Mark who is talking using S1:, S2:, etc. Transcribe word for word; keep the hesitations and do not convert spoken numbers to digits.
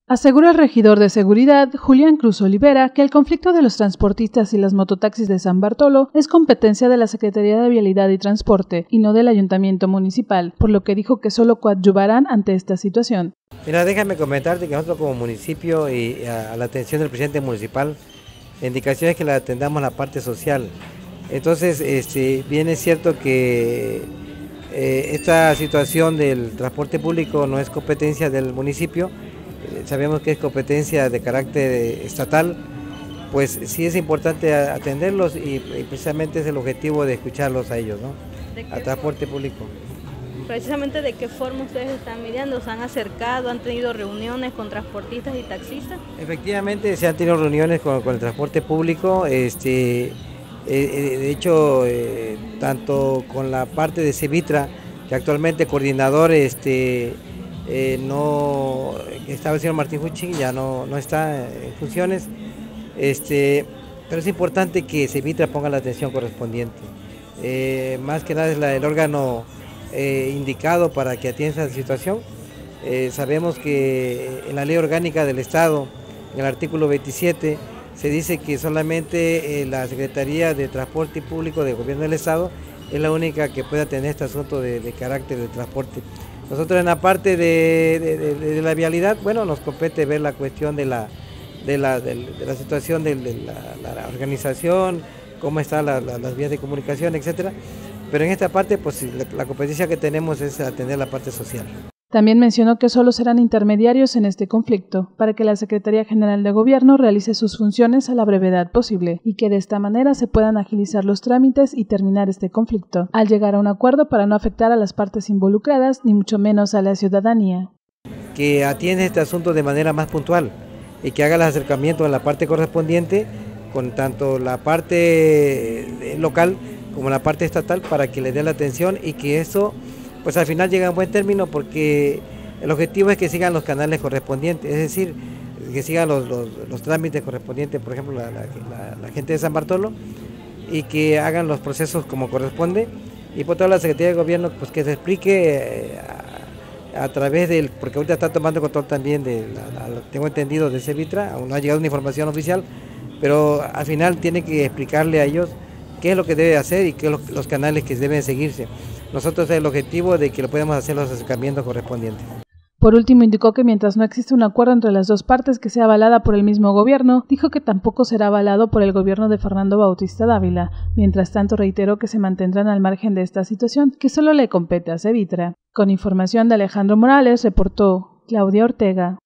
S1: Asegura el regidor de Seguridad, Julián Cruz Olivera, que el conflicto de los transportistas y las mototaxis de San Bartolo es competencia de la Secretaría de Vialidad y Transporte y no del Ayuntamiento Municipal, por lo que dijo que solo coadyuvarán ante esta situación.
S2: Mira, déjame comentarte que nosotros como municipio y a, a la atención del presidente municipal, la indicación es que la atendamos la parte social. Entonces, este, bien es cierto que eh, esta situación del transporte público no es competencia del municipio. Sabemos que es competencia de carácter estatal, pues sí es importante atenderlos y, y precisamente es el objetivo de escucharlos a ellos, ¿no? Al transporte público.
S3: Precisamente de qué forma ustedes están midiendo, ¿se han acercado, han tenido reuniones con transportistas y taxistas?
S2: Efectivamente se han tenido reuniones con, con el transporte público, este, eh, de hecho eh, tanto con la parte de Cevitra, que actualmente coordinador este, Eh, no estaba el señor Martín Huchín, ya no, no está en funciones, este, pero es importante que Cevitra ponga la atención correspondiente. Eh, más que nada es la, el órgano eh, indicado para que atienda esa situación. Eh, sabemos que en la ley orgánica del Estado, en el artículo veintisiete, se dice que solamente eh, la Secretaría de Transporte Público del Gobierno del Estado es la única que puede atender este asunto de, de carácter de transporte. Nosotros en la parte de, de, de, de la vialidad, bueno, nos compete ver la cuestión de la, de la, de, de la situación de, de la, la organización, cómo están la, la, las vías de comunicación, etcétera. Pero en esta parte, pues la, la competencia que tenemos es atender la parte social.
S1: También mencionó que solo serán intermediarios en este conflicto, para que la Secretaría General de Gobierno realice sus funciones a la brevedad posible y que de esta manera se puedan agilizar los trámites y terminar este conflicto, al llegar a un acuerdo para no afectar a las partes involucradas, ni mucho menos a la ciudadanía.
S2: Que atienda este asunto de manera más puntual y que haga el acercamiento en la parte correspondiente con tanto la parte local como la parte estatal para que le dé la atención y que eso pues al final llega a un buen término, porque el objetivo es que sigan los canales correspondientes, es decir, que sigan los, los, los trámites correspondientes, por ejemplo, la, la, la, la gente de San Bartolo, y que hagan los procesos como corresponde, y por toda la Secretaría de Gobierno, pues que se explique eh, a, a través del, porque ahorita está tomando control también, de la, la, tengo entendido, de Cevitra, aún no ha llegado una información oficial, pero al final tiene que explicarle a ellos qué es lo que debe hacer y qué son los, los canales que deben seguirse. Nosotros el objetivo de que lo podamos hacer los acercamientos correspondientes.
S1: Por último, indicó que mientras no existe un acuerdo entre las dos partes que sea avalada por el mismo gobierno, dijo que tampoco será avalado por el gobierno de Fernando Bautista Dávila. Mientras tanto, reiteró que se mantendrán al margen de esta situación, que solo le compete a Cevitra. Con información de Alejandro Morales, reportó Claudia Ortega.